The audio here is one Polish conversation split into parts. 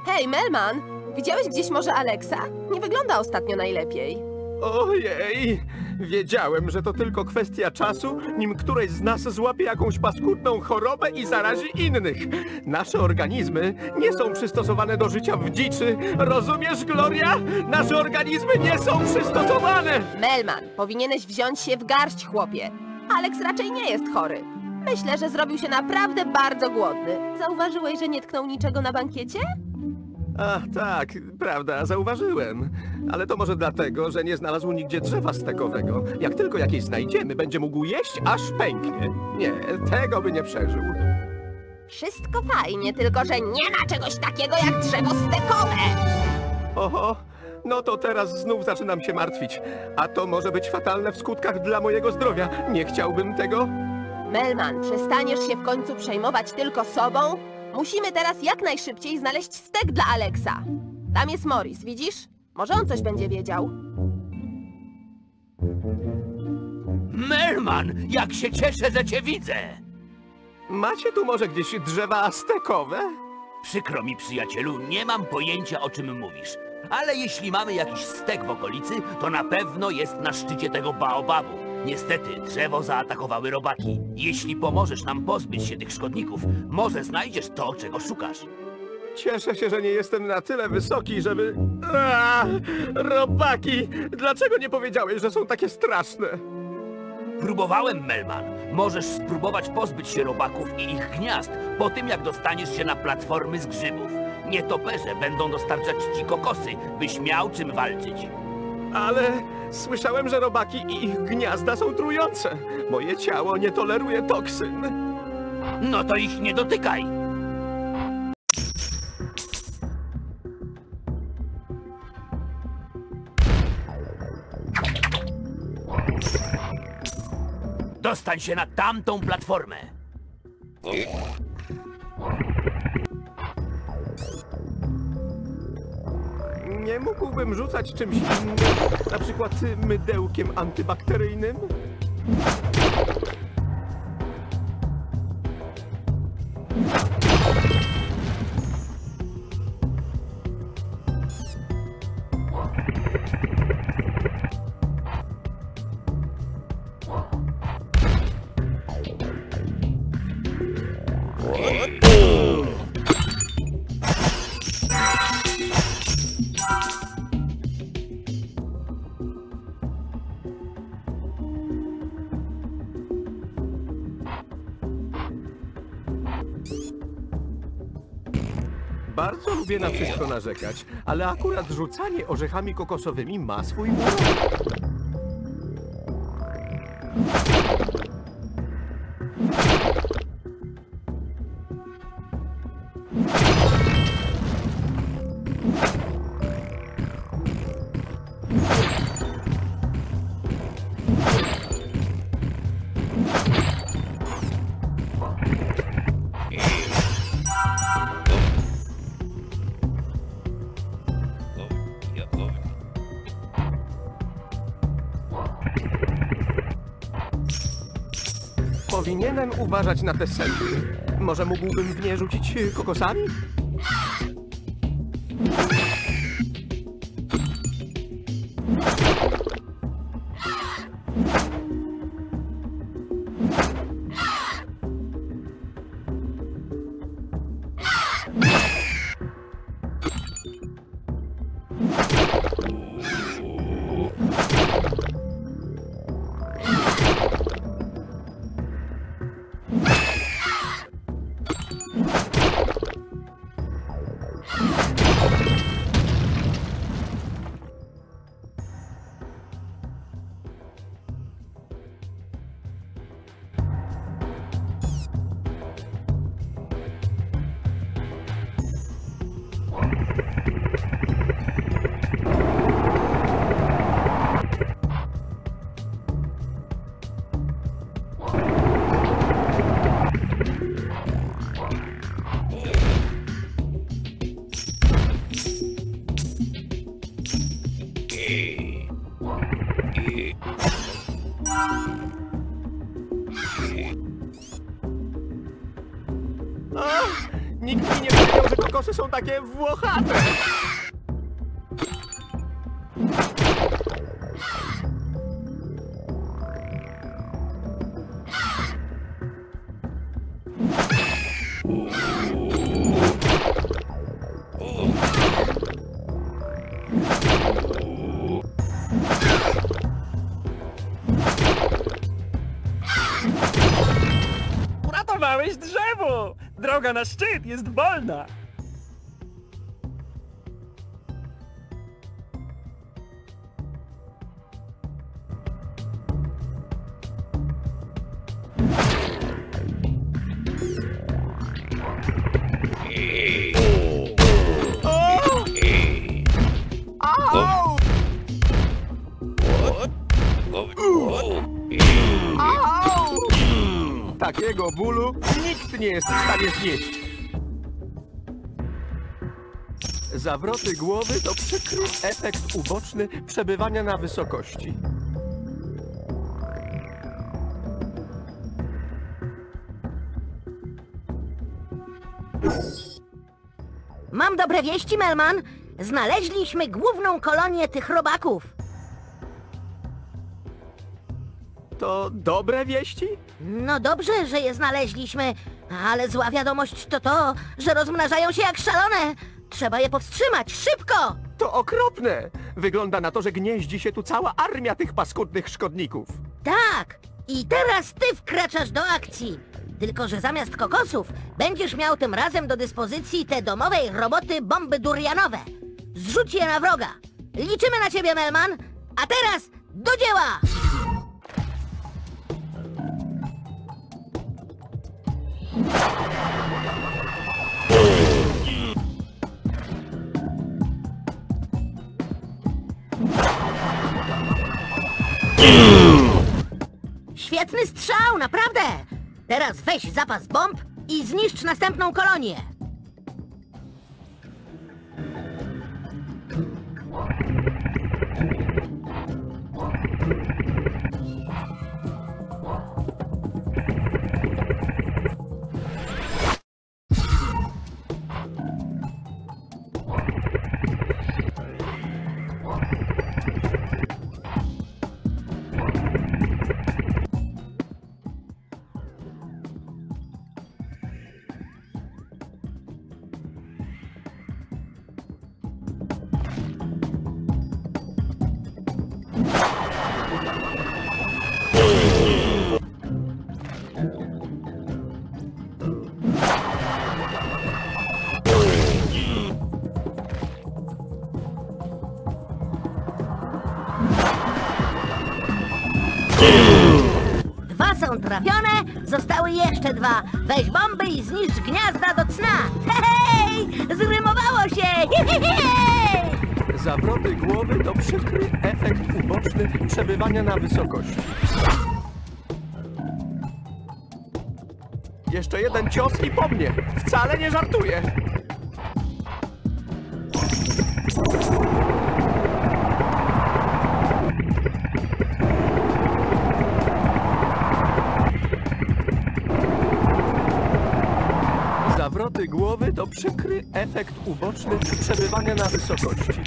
Hej, Melman! Widziałeś gdzieś może Alexa? Nie wygląda ostatnio najlepiej. Ojej! Wiedziałem, że to tylko kwestia czasu, nim któreś z nas złapie jakąś paskudną chorobę i zarazi innych. Nasze organizmy nie są przystosowane do życia w dziczy. Rozumiesz, Gloria? Nasze organizmy nie są przystosowane! Melman, powinieneś wziąć się w garść, chłopie. Alex raczej nie jest chory. Myślę, że zrobił się naprawdę bardzo głodny. Zauważyłeś, że nie tknął niczego na bankiecie? Ach, tak, prawda, zauważyłem. Ale to może dlatego, że nie znalazł nigdzie drzewa stekowego. Jak tylko jakieś znajdziemy, będzie mógł jeść, aż pęknie. Nie, tego by nie przeżył. Wszystko fajnie, tylko że nie ma czegoś takiego jak drzewo stekowe! Oho, no to teraz znów zaczynam się martwić. A to może być fatalne w skutkach dla mojego zdrowia. Nie chciałbym tego. Melman, przestaniesz się w końcu przejmować tylko sobą? Musimy teraz jak najszybciej znaleźć stek dla Alexa. Tam jest Morris, widzisz? Może on coś będzie wiedział. Melman, jak się cieszę, że cię widzę! Macie tu może gdzieś drzewa aztekowe? Przykro mi, przyjacielu, nie mam pojęcia, o czym mówisz. Ale jeśli mamy jakiś stek w okolicy, to na pewno jest na szczycie tego baobabu. Niestety, drzewo zaatakowały robaki. Jeśli pomożesz nam pozbyć się tych szkodników, może znajdziesz to, czego szukasz. Cieszę się, że nie jestem na tyle wysoki, żeby... Robaki! Dlaczego nie powiedziałeś, że są takie straszne? Próbowałem, Melman. Możesz spróbować pozbyć się robaków i ich gniazd po tym, jak dostaniesz się na platformy z grzybów. Nietoperze będą dostarczać ci kokosy, byś miał czym walczyć. Ale słyszałem, że robaki i ich gniazda są trujące. Moje ciało nie toleruje toksyn. No to ich nie dotykaj! Dostań się na tamtą platformę. Nie mógłbym rzucać czymś innym, na przykład mydełkiem antybakteryjnym? Bardzo lubię na wszystko narzekać, ale akurat rzucanie orzechami kokosowymi ma swój urok. Powinienem uważać na te sępy. Może mógłbym w nie rzucić kokosami? Nikt mi nie powiedział, że kokosy są takie włochate. Uratowałeś drzewo! Droga na szczyt jest wolna! Au! Au! Takiego bólu nikt nie jest w stanie znieść. Zawroty głowy to przykry efekt uboczny przebywania na wysokości. Mam dobre wieści, Melman. Znaleźliśmy główną kolonię tych robaków. To dobre wieści? No dobrze, że je znaleźliśmy, ale zła wiadomość to to, że rozmnażają się jak szalone. Trzeba je powstrzymać, szybko! To okropne! Wygląda na to, że gnieździ się tu cała armia tych paskudnych szkodników. Tak! I teraz ty wkraczasz do akcji. Tylko że zamiast kokosów będziesz miał tym razem do dyspozycji te domowe roboty bomby durianowe. Zrzuć je na wroga. Liczymy na ciebie, Melman. A teraz do dzieła! Świetny strzał, naprawdę! Teraz weź zapas bomb i zniszcz następną kolonię. Dwa są trafione, zostały jeszcze dwa. Weź bomby i zniszcz gniazda do cna. Hej! Zrymowało się! Hej! Zawroty głowy to przykry efekt uboczny przebywania na wysokości. Jeszcze jeden cios i po mnie. Wcale nie żartuję. Zawroty głowy to przykry efekt uboczny przebywania na wysokości.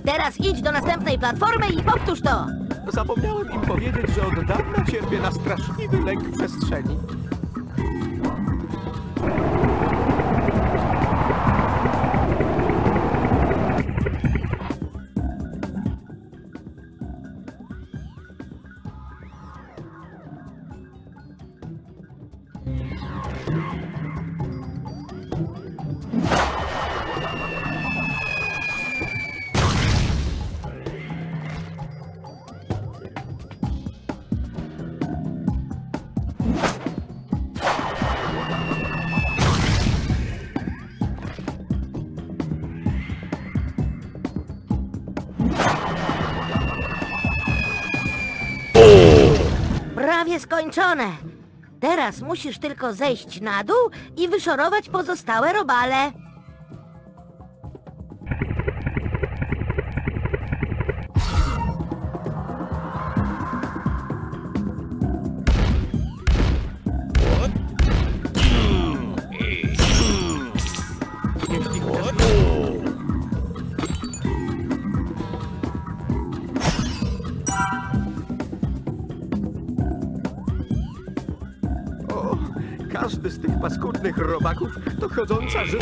Teraz idź do następnej platformy i powtórz to. Zapomniałem im powiedzieć, że od dawna cierpię na straszliwy lęk przestrzeni. Prawie skończone. Teraz musisz tylko zejść na dół i wyszorować pozostałe robale. Jeśli chociaż... O, każdy z tych paskudnych robaków to chodząca żyła.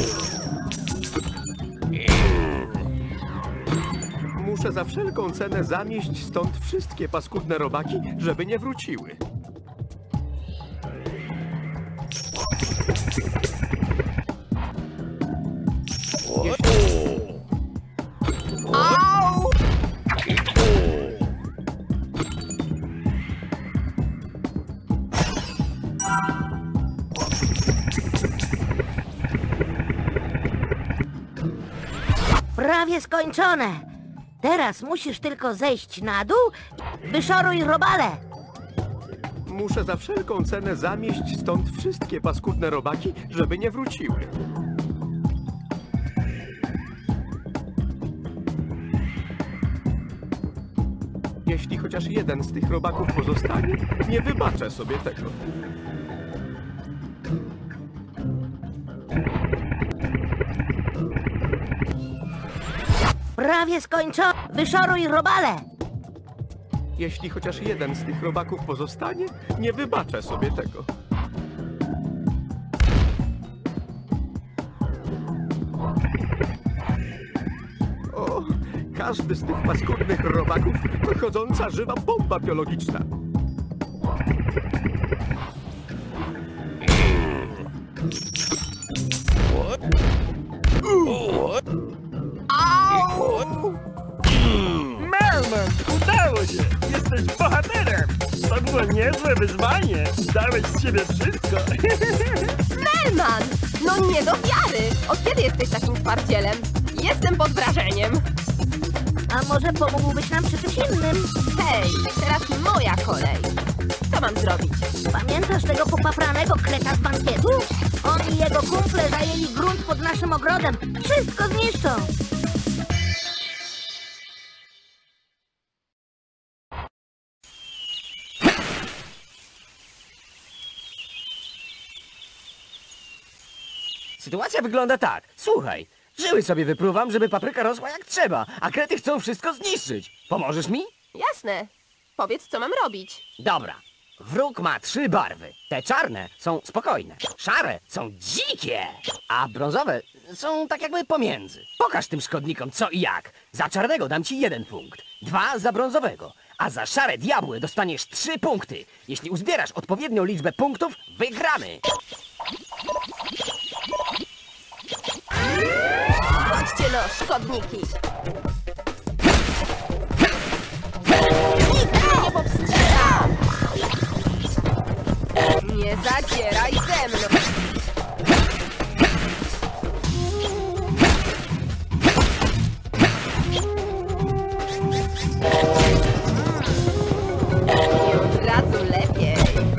Muszę za wszelką cenę zamieść stąd wszystkie paskudne robaki, żeby nie wróciły. Au! Prawie skończone. Teraz musisz tylko zejść na dół i wyszoruj robale. Muszę za wszelką cenę zamieść stąd wszystkie paskudne robaki, żeby nie wróciły. Jeśli chociaż jeden z tych robaków pozostanie, nie wybaczę sobie tego. Prawie skończone. Wyszoruj robale. Jeśli chociaż jeden z tych robaków pozostanie, nie wybaczę sobie tego. O, każdy z tych paskudnych robaków to chodząca żywa bomba biologiczna. Melman, udało się! Jesteś bohaterem! To było niezłe wyzwanie! Dałeś z siebie wszystko! Melman! No nie do wiary! Od kiedy jesteś takim twardzielem? Jestem pod wrażeniem! A może pomógłbyś nam przy czymś innym? Hej, teraz moja kolej! Co mam zrobić? Pamiętasz tego popapranego kreta z bankietu? On i jego kumple zajęli grunt pod naszym ogrodem. Wszystko zniszczą! Sytuacja wygląda tak. Słuchaj, żyły sobie wypruwam, żeby papryka rosła jak trzeba, a krety chcą wszystko zniszczyć. Pomożesz mi? Jasne. Powiedz, co mam robić. Dobra. Wróg ma 3 barwy. Te czarne są spokojne, szare są dzikie, a brązowe są tak jakby pomiędzy. Pokaż tym szkodnikom co i jak. Za czarnego dam ci 1 punkt, 2 za brązowego, a za szare diabły dostaniesz 3 punkty. Jeśli uzbierasz odpowiednią liczbę punktów, wygramy. Chodźcie no, szkodniki! Nikt mnie nie powstrzyma! Nie zadzieraj ze mną! Od razu lepiej!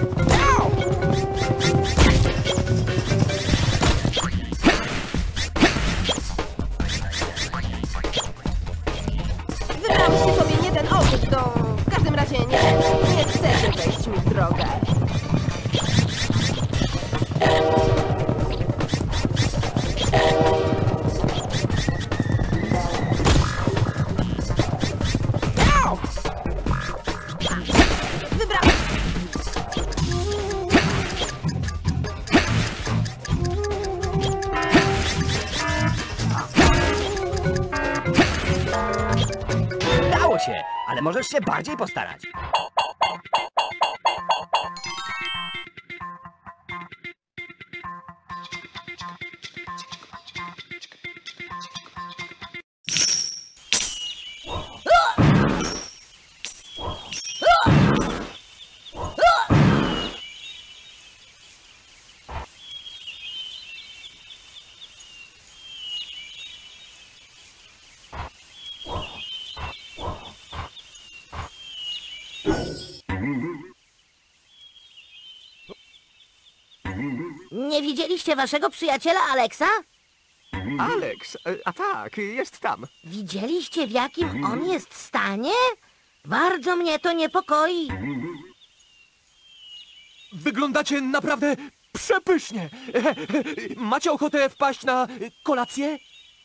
Wybrałyście sobie nie ten obóz, to w każdym razie nie chcecie wejść mi w drogę. się, ale możesz się bardziej postarać. Nie widzieliście waszego przyjaciela Alexa? Alex, a tak, jest tam. Widzieliście, w jakim on jest stanie? Bardzo mnie to niepokoi. Wyglądacie naprawdę przepysznie. Macie ochotę wpaść na kolację?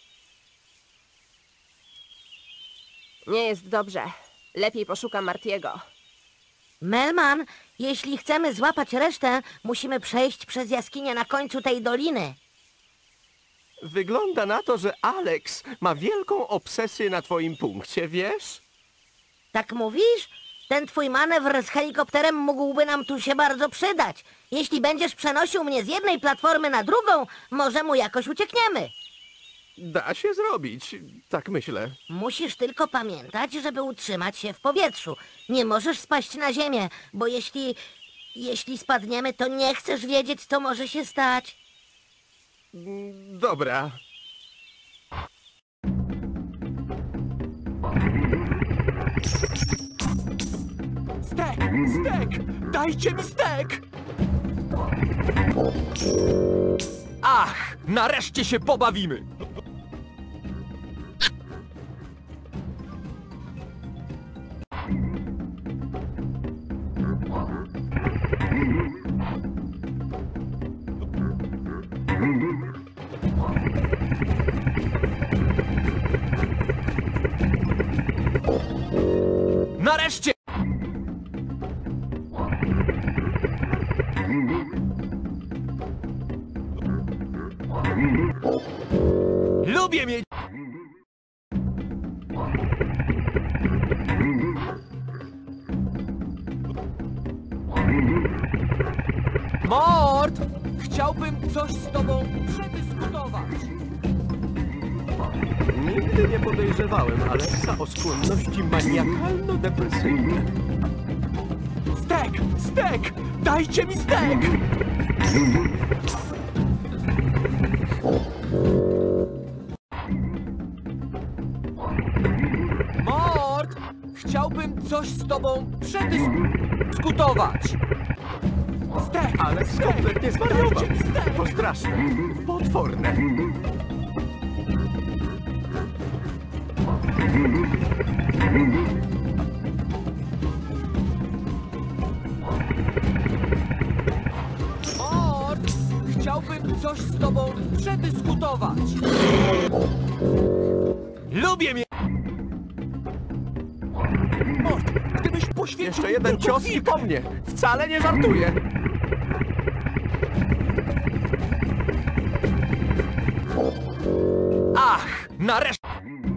Nie jest dobrze. Lepiej poszukam Martiego. Melman, jeśli chcemy złapać resztę, musimy przejść przez jaskinię na końcu tej doliny. Wygląda na to, że Alex ma wielką obsesję na twoim punkcie, wiesz? Tak mówisz? Ten twój manewr z helikopterem mógłby nam tu się bardzo przydać. Jeśli będziesz przenosił mnie z jednej platformy na drugą, może mu jakoś uciekniemy. Da się zrobić, tak myślę. Musisz tylko pamiętać, żeby utrzymać się w powietrzu. Nie możesz spaść na ziemię, bo jeśli spadniemy, to nie chcesz wiedzieć, co może się stać. Dobra. Stek! Stek! Dajcie mi stek! Ach, nareszcie się pobawimy! Nareszcie! Lubię mieć... Mort! Chciałbym coś z tobą przedyskutować. Nigdy nie podejrzewałem Alexa o skłonności maniakalno-depresyjne. Stek! Stek! Dajcie mi stek! Mort! Chciałbym coś z tobą przedyskutować. Stek! Alex kompletnie zwariował. To straszne, potworne. Mort! Chciałbym coś z tobą przedyskutować. Lubię mnie... Mort, gdybyś poświęcił Jeszcze jeden tylko cios i chwilkę. po mnie. Wcale nie żartuję. Ach, nareszcie...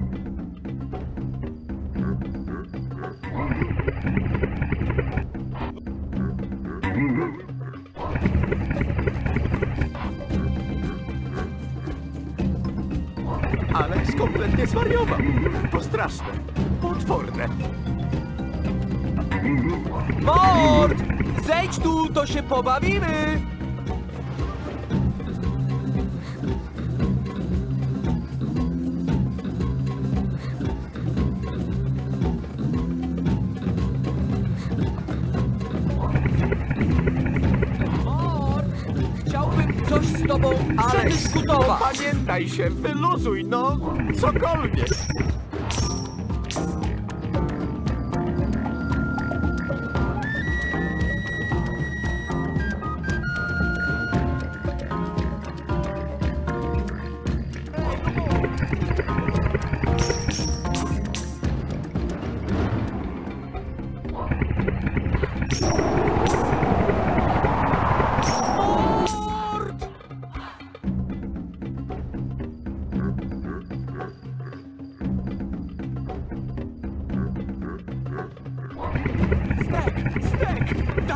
Alex kompletnie zwariował. To straszne, potworne. Mort! Zejdź tu, to się pobawimy! Mort! Chciałbym coś z tobą Alex, przedyskutować. pamiętaj się, wyluzuj, no, cokolwiek.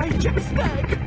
Dajcie stek!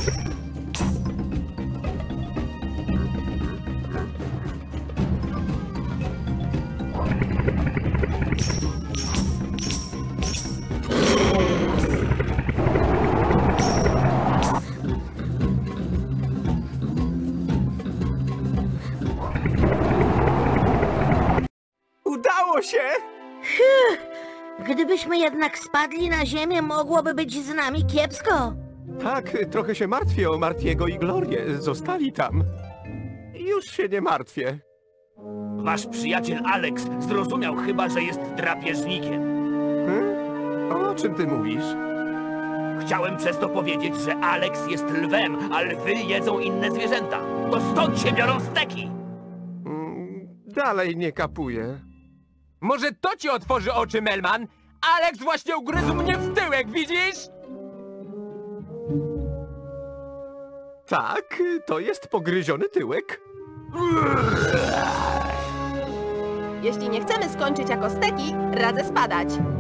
Udało się! Gdybyśmy jednak spadli na ziemię, mogłoby być z nami kiepsko. Tak, trochę się martwię o Martiego i Glorię. Zostali tam. Już się nie martwię. Wasz przyjaciel Alex zrozumiał chyba, że jest drapieżnikiem. O czym ty mówisz? Chciałem przez to powiedzieć, że Alex jest lwem, a lwy jedzą inne zwierzęta. To stąd się biorą steki! Dalej nie kapuję. Może to ci otworzy oczy, Melman? Alex właśnie ugryzł mnie w tyłek, widzisz? Tak, to jest pogryziony tyłek. Jeśli nie chcemy skończyć jako steki, radzę spadać.